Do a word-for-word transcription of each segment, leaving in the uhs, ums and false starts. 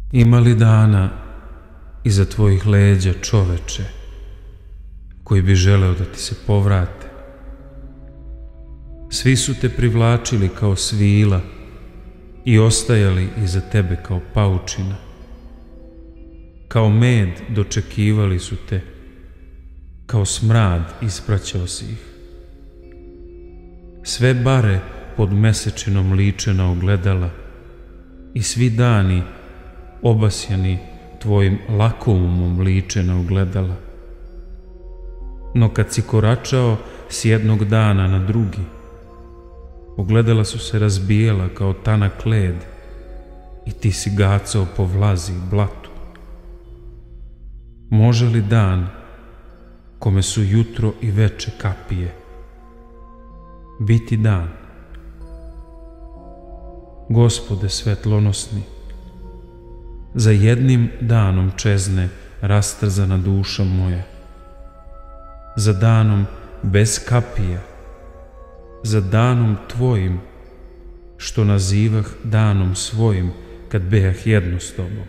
Ima li dana iza tvojih leđa, čoveče, koji bi želeo da ti se povrate? Svi su te privlačili kao svila i ostajali iza tebe kao paučina. Kao med dočekivali su te, kao smrad ispraćao si ih. Sve bare pod mesečinom liče na ogledala i svi dani obasjani tvojim lakoumom liče na ogledala. No kad si koračao s jednog dana na drugi, ogledala su se razbijela kao tanak led i ti si gacao po vlazi i blatu. Može li dan, kome su jutro i veče kapije, biti dan? Gospode svetlonosni, za jednim danom čezne rastrzana duša moja, za danom bez kapija, za danom tvojim, što nazivah danom svojim kad bejah jedno s tobom.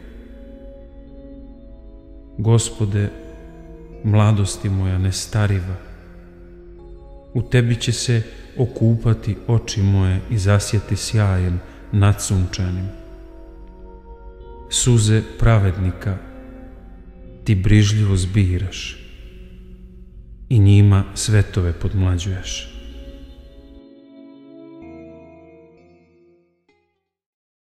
Gospode, mladosti moja nestariva, u tebi će se okupati oči moje i zasjeti sjajem nadsunčanim. Suze pravednika ti brižljivo zbiraš i njima svetove podmlađuješ.